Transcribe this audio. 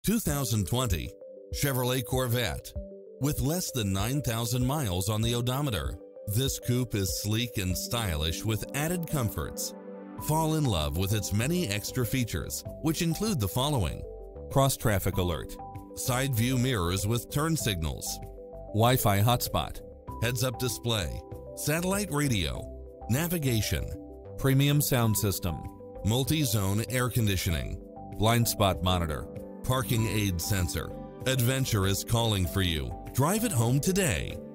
2020 Chevrolet Corvette. With less than 9,000 miles on the odometer, this coupe is sleek and stylish with added comforts. Fall in love with its many extra features, which include the following: cross-traffic alert, side view mirrors with turn signals, Wi-Fi hotspot, heads-up display, satellite radio, navigation, premium sound system, multi-zone air conditioning, blind spot monitor, parking aid sensor. Adventure is calling for you. Drive it home today.